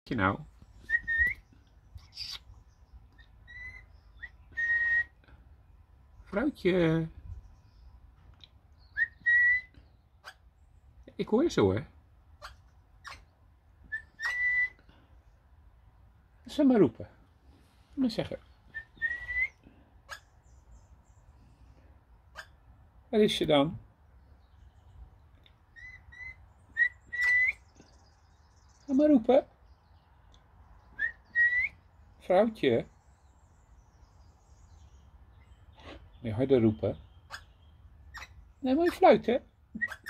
Nou. Vrouwtje. Ik hoor ze hoor. Ze maar roepen. Maar zeggen. Waar is ze dan? Ga maar roepen. Vrouwtje. Moet je harder roepen. Nee, moet je fluiten.